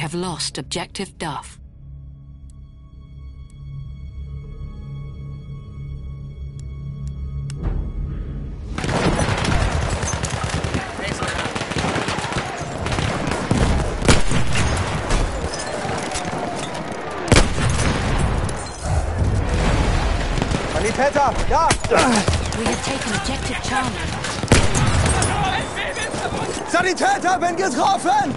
have lost Objective Duff. Sanitäter, ja! We have taken Objective Charlie. Sanitäter, bin getroffen!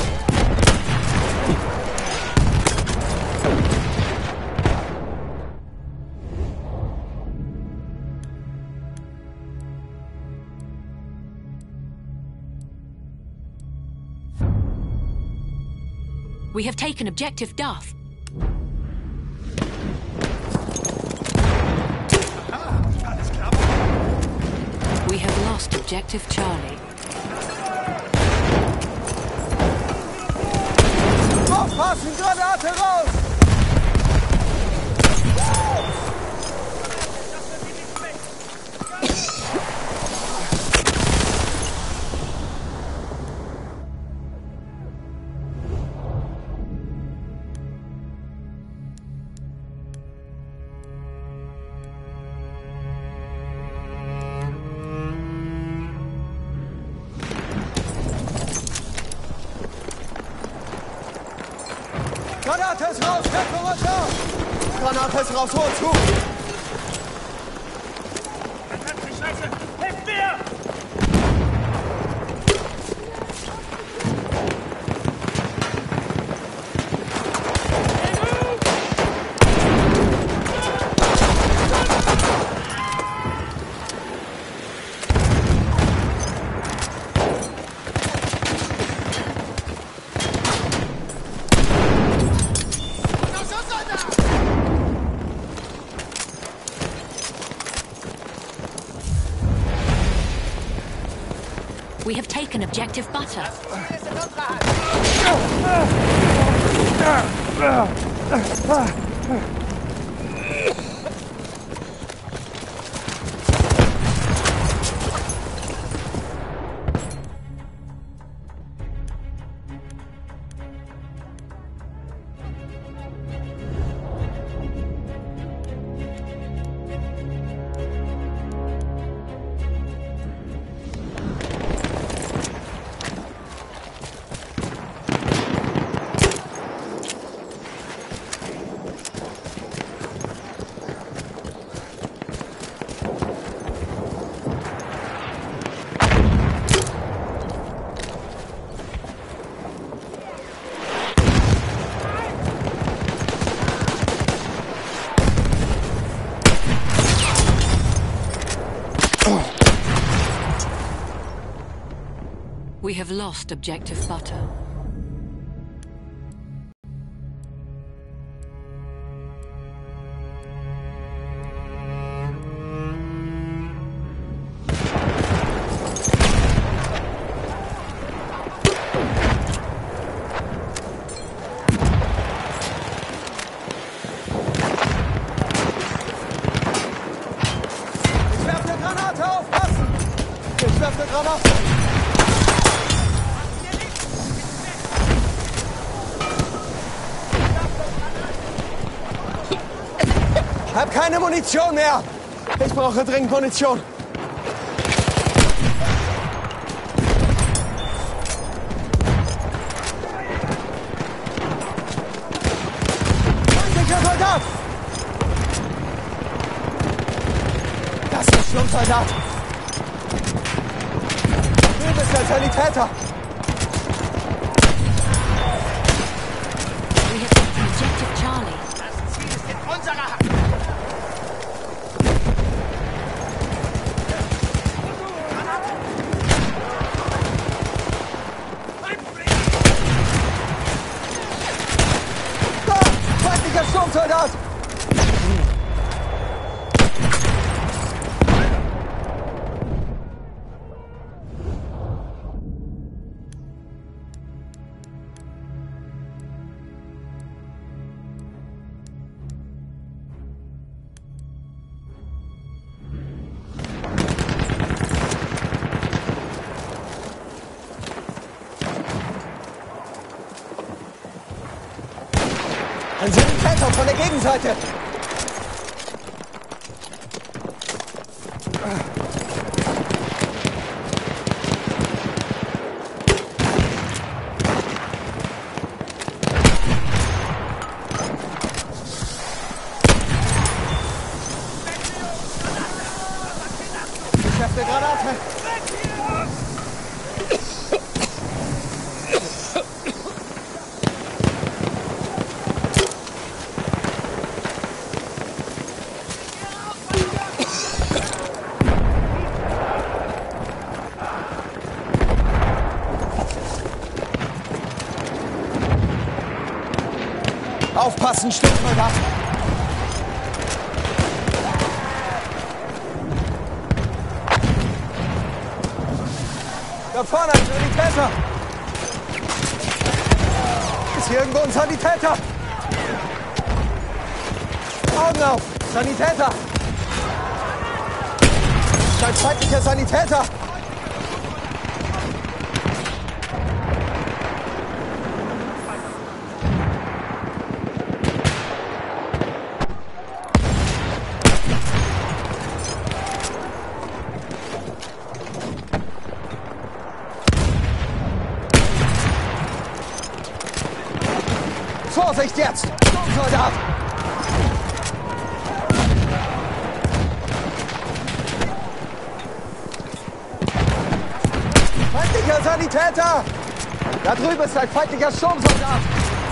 We have taken Objective Duff. We have lost Objective Charlie. Aufpassen, Granate raus! Granate ist raus, Köpfe runter! Granate ist raus, hol zu! Verdammte Scheiße! Hilf mir! We have taken Objective Butter. We have lost Objective Butter. Ich werfe eine Granate, aufpassen! Ich werfe eine Granate! Ich hab keine Munition mehr! Ich brauche dringend Munition! Feindlicher Soldat! Das ist ein Schlummsoldat! Du bist ein Sanitäter! We have taken Objective Charlie. Das Ziel ist in unserer Hand! Da! Feindlicher Sturmsoldat! Granaten von der Gegenseite. Geschäfte Granate. Aufpassen, Sturmsoldat! Da vorne ein Sanitäter! Ist hier irgendwo ein Sanitäter? Augen auf! Sanitäter! Ist ein feindlicher Sanitäter! Vorsicht jetzt! Soldat! Feindlicher Sanitäter! Da drüben ist ein feindlicher Sturmsoldat!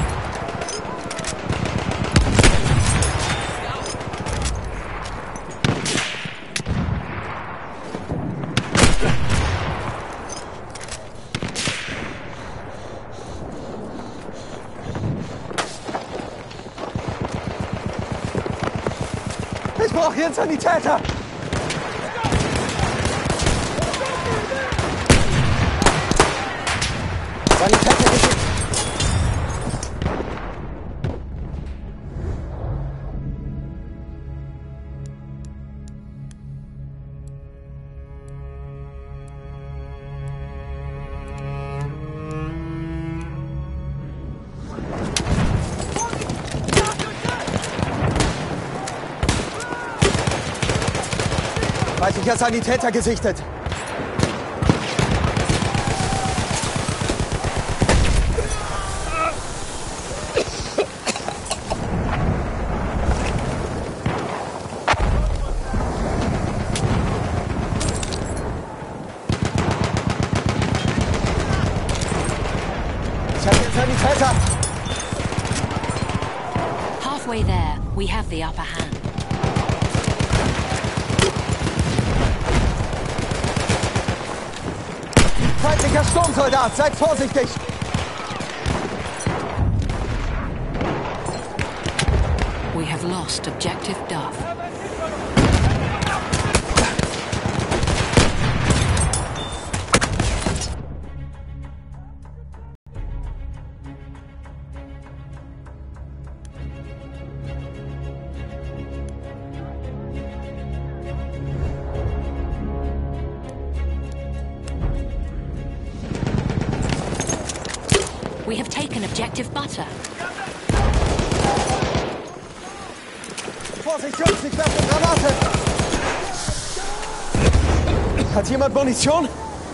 Ich brauche hier einen Sanitäter! Sanitäter geschickt! Feindlicher Sanitäter gesichtet. Ich habe den Sanitäter. Halfway there, we have the upper hand. Feindlicher Sturmsoldat, seid vorsichtig! We have lost objective Duff. We have taken objective butter. Vorsicht, Jungs, ich werfe eine Granate! Hat jemand Munition?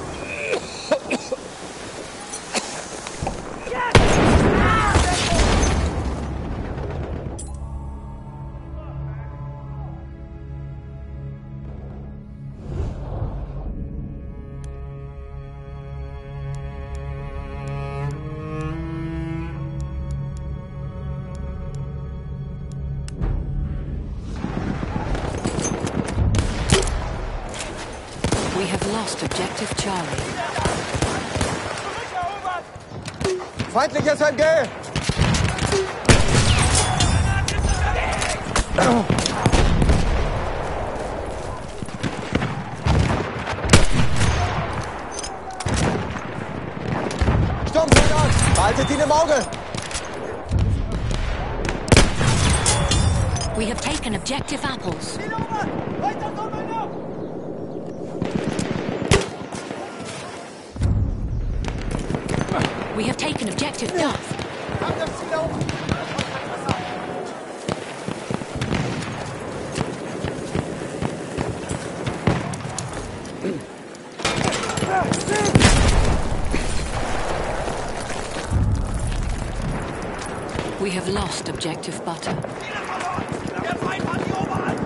We have lost objective Charlie. Feindliches MG! Sturmsoldat! Behaltet ihn im Auge! We have taken objective apples. We have taken objective Duff. lost objective butter. Der Feind hat die Oberhand!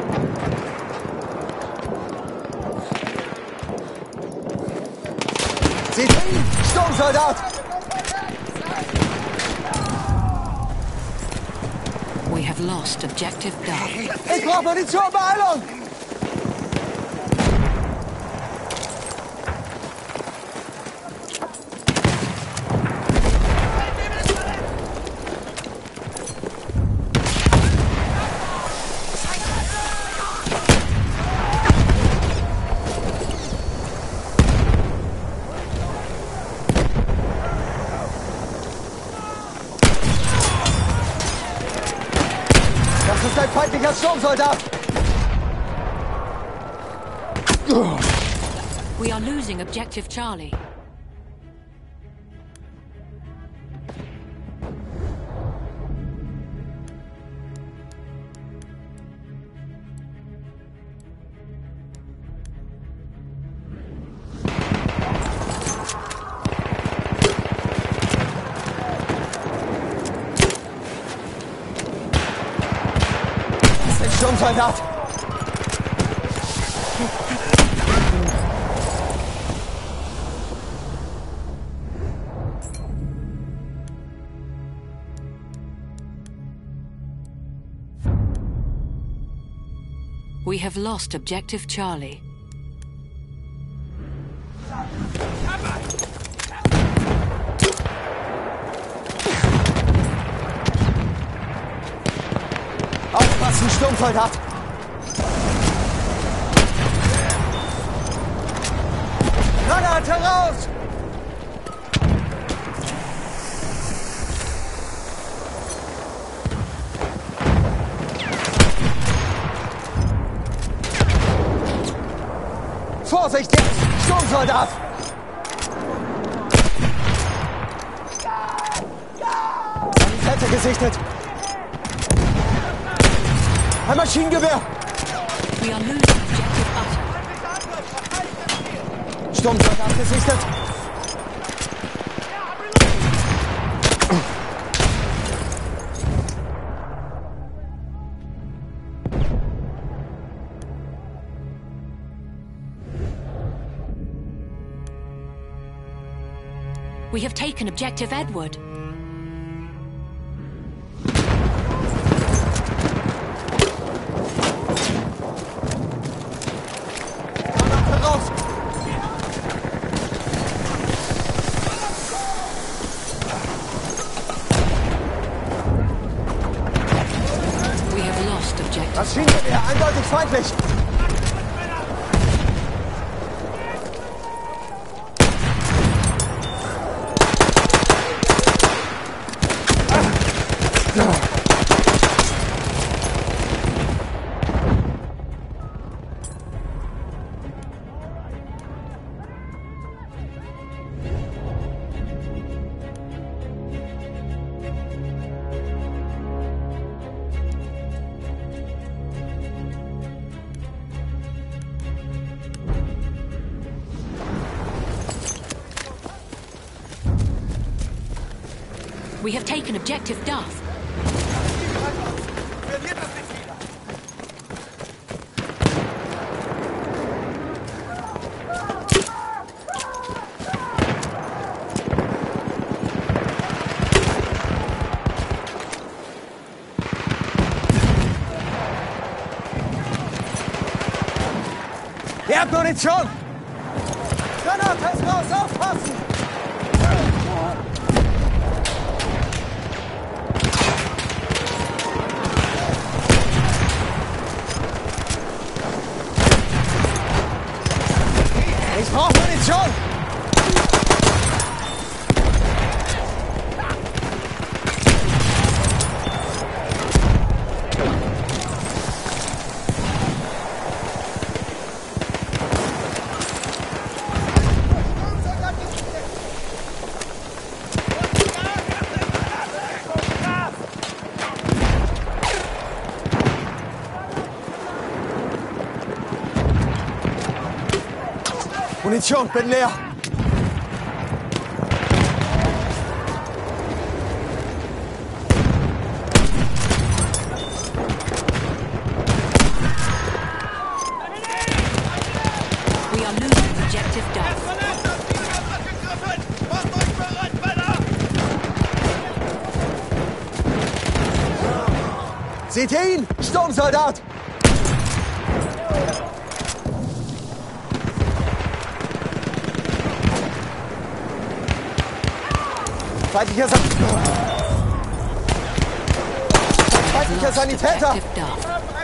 Seht ihn! Sturmsoldat! We have lost objective Duff. Ich brauche Munition, Beeilung! Das ist ein feindlicher Sturmsoldat! We are losing objective Charlie. Sturmsoldat! We have lost objective Charlie. Aufpassen, Sturmsoldat! Granate raus! Vorsicht jetzt! Sturmsoldat! Sanitäter gesichtet! Ein Maschinengewehr! We are losing objective butter. Sturmsoldat gesichtet! We have taken objective Edward. Granate raus! We have lost objective. Maschinengewehr, eindeutig feindlich! We have taken objective Duff. Verliert das nicht wieder! Ihr habt Munition! Granate ist raus, aufpassen! Ich brauche Munition! Munition, bin leer. Objective Duff. Verletzt, das Ziel wird angegriffen! Macht euch bereit, Männer! Seht ihr ihn? Sturmsoldat! Feindlicher Sanitäter! Objective Duff.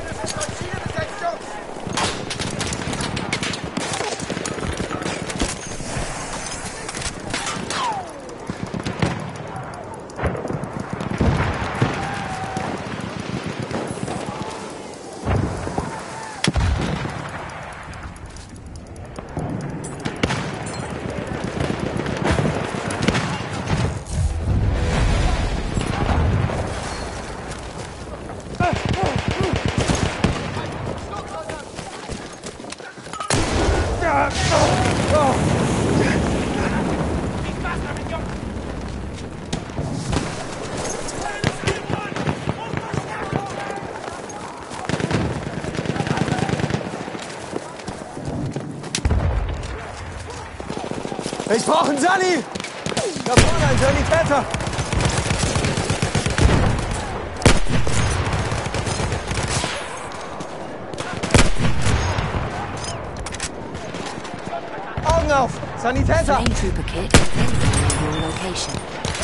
Ich brauche einen Sani! Da vorne ein Sanitäter! Augen auf! Sanitäter! Flame Trooper kit available in your location.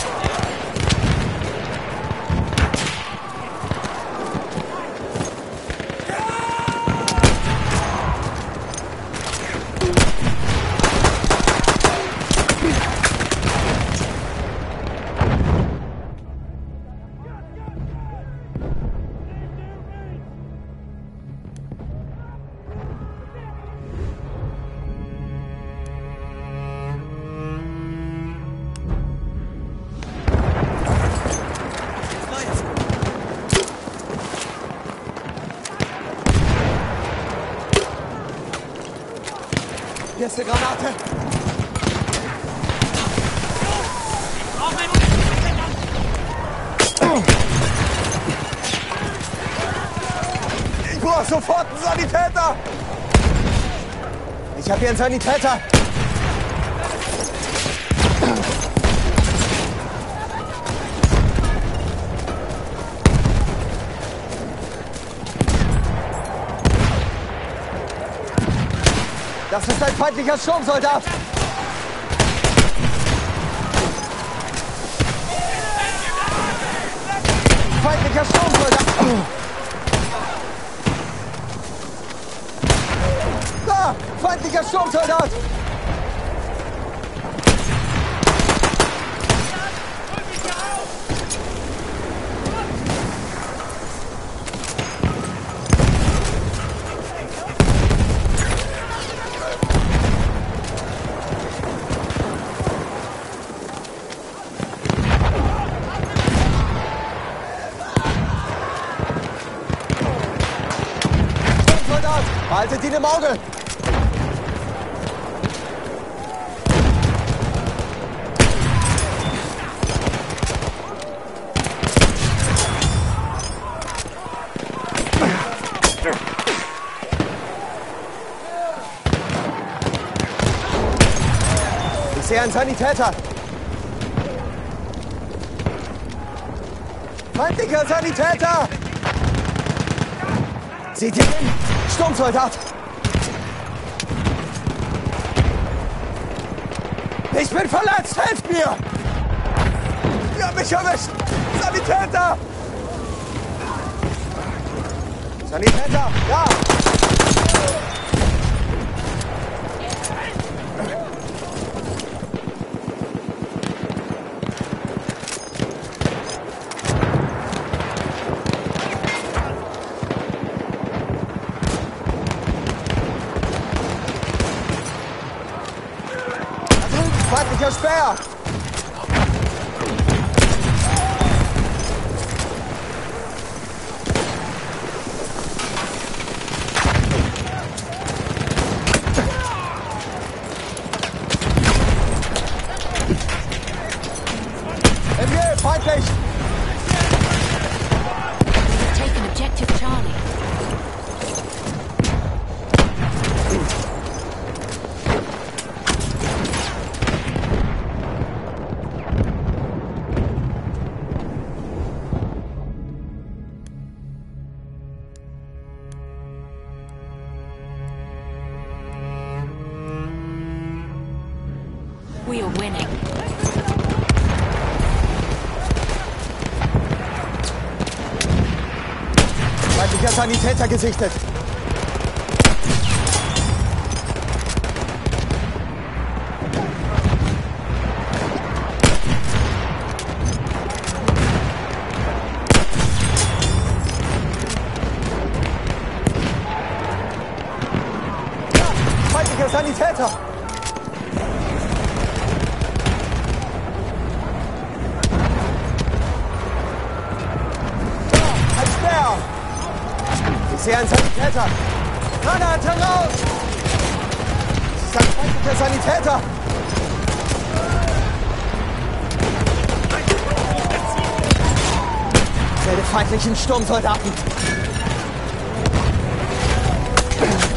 Hier ist eine Granate! Ich brauche sofort einen Sanitäter! Ich habe hier einen Sanitäter! Das ist ein feindlicher Sturmsoldat! Feindlicher Sturmsoldat! Da! Feindlicher Sturmsoldat! Haltet ihn im Auge! Ich sehe einen Sanitäter! Feindlicher Sanitäter! Seht ihr ihn? Sturmsoldat! Ich bin verletzt! Helft mir! Ihr habt mich erwischt! Sanitäter! Sanitäter! Ja! Feindlicher Speer! MG, feindlich! Take an objective Charlie. We are winning. Feindlicher Sanitäter gesichtet. Feindlicher Sanitäter! Ein Speer! Ich sehe einen Sanitäter! Granate raus! Das ist ein feindlicher Sanitäter! Ich werde feindlichen Sturmsoldaten!